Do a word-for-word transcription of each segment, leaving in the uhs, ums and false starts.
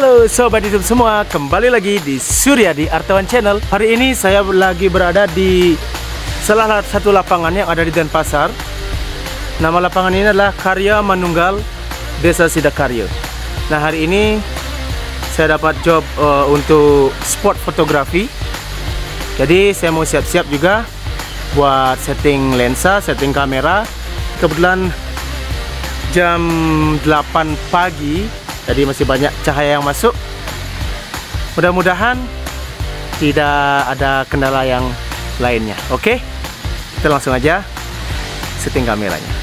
Halo Sobat YouTube semua, kembali lagi di Suryadi Artawan Channel. Hari ini saya lagi berada di salah satu lapangan yang ada di Denpasar. Nama lapangan ini adalah Karya Manunggal Desa Sidakarya. Nah, hari ini saya dapat job uh, untuk spot fotografi. Jadi saya mau siap-siap juga buat setting lensa, setting kamera. Kebetulan jam delapan pagi, jadi masih banyak cahaya yang masuk. Mudah-mudahan tidak ada kendala yang lainnya. Oke, kita langsung aja setting kameranya.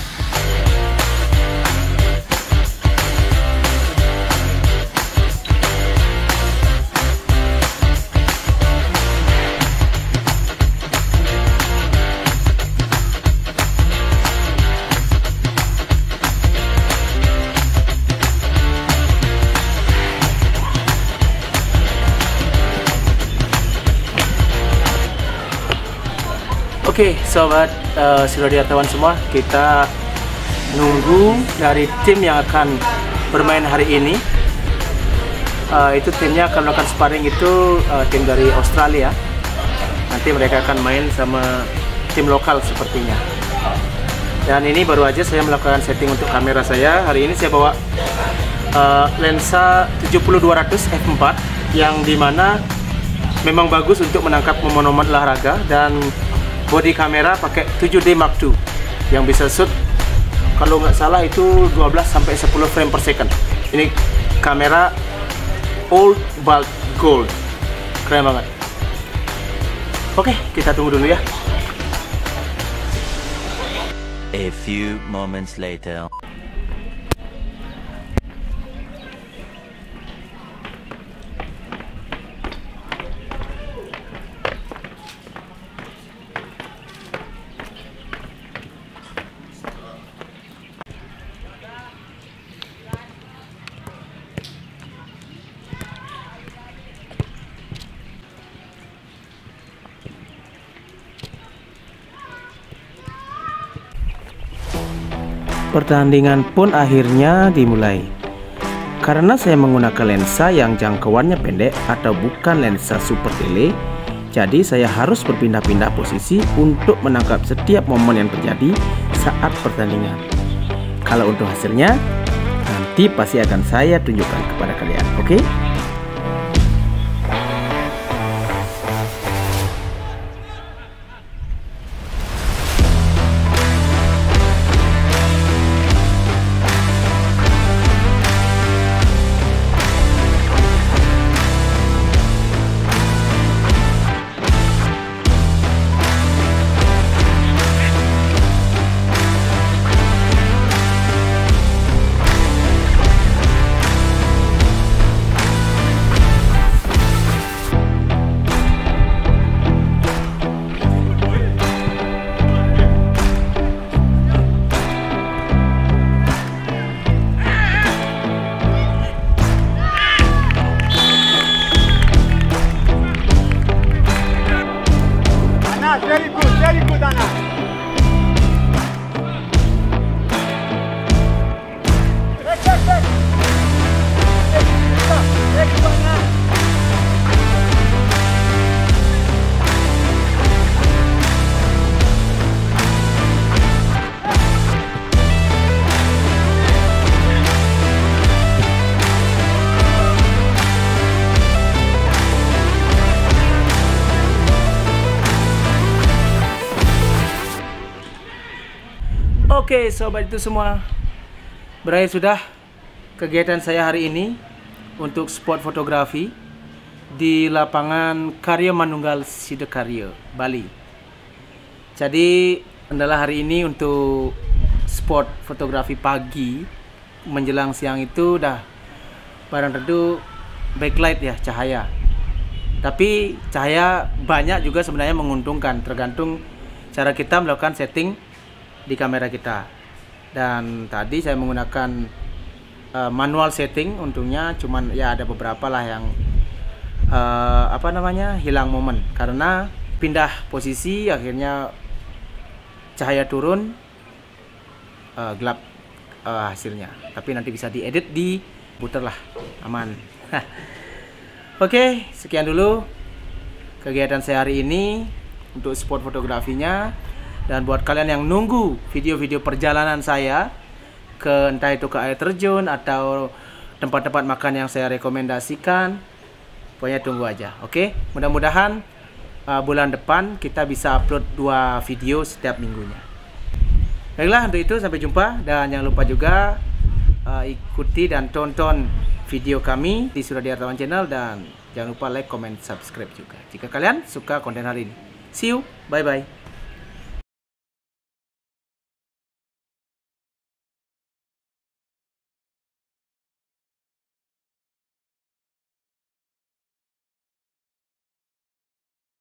Oke, sobat uh, Suryadi Artawan semua, kita nunggu dari tim yang akan bermain hari ini. Uh, itu timnya akan melakukan sparring, itu uh, tim dari Australia. Nanti mereka akan main sama tim lokal sepertinya. Dan ini baru aja saya melakukan setting untuk kamera saya. Hari ini saya bawa uh, lensa tujuh puluh dua ratus f empat yang dimana memang bagus untuk menangkap momen-momen olahraga, dan body kamera pakai tujuh D Mark two yang bisa shoot kalau nggak salah itu dua belas sampai sepuluh frame per second. Ini kamera old bulk gold, keren banget. Oke, kita tunggu dulu ya. A few moments later. Pertandingan pun akhirnya dimulai. Karena saya menggunakan lensa yang jangkauannya pendek atau bukan lensa super tele, jadi saya harus berpindah-pindah posisi untuk menangkap setiap momen yang terjadi saat pertandingan. Kalau untuk hasilnya, nanti pasti akan saya tunjukkan kepada kalian, oke? Very good, very good, Anna. Back, back, back. Back, back, Anna. Oke, sobat itu semua, berakhir sudah kegiatan saya hari ini untuk spot fotografi di lapangan Karya Manunggal Sidakarya, Bali. Jadi adalah hari ini untuk spot fotografi pagi menjelang siang itu udah barang tentu backlight ya, cahaya. Tapi cahaya banyak juga sebenarnya menguntungkan, tergantung cara kita melakukan setting di kamera kita. Dan tadi saya menggunakan uh, manual setting, untungnya cuman ya ada beberapa lah yang uh, apa namanya hilang momen karena pindah posisi, akhirnya cahaya turun, uh, gelap uh, hasilnya. Tapi nanti bisa diedit, diputar lah, aman. Oke, sekian dulu kegiatan saya hari ini untuk spot fotografinya. Dan buat kalian yang nunggu video-video perjalanan saya ke entah itu ke air terjun atau tempat-tempat makan yang saya rekomendasikan, pokoknya tunggu aja. Oke, mudah-mudahan uh, bulan depan kita bisa upload dua video setiap minggunya. Baiklah, untuk itu sampai jumpa, dan jangan lupa juga uh, ikuti dan tonton video kami di Suradi Hartawan Channel, dan jangan lupa like, comment, subscribe juga jika kalian suka konten hari ini. See you, bye bye.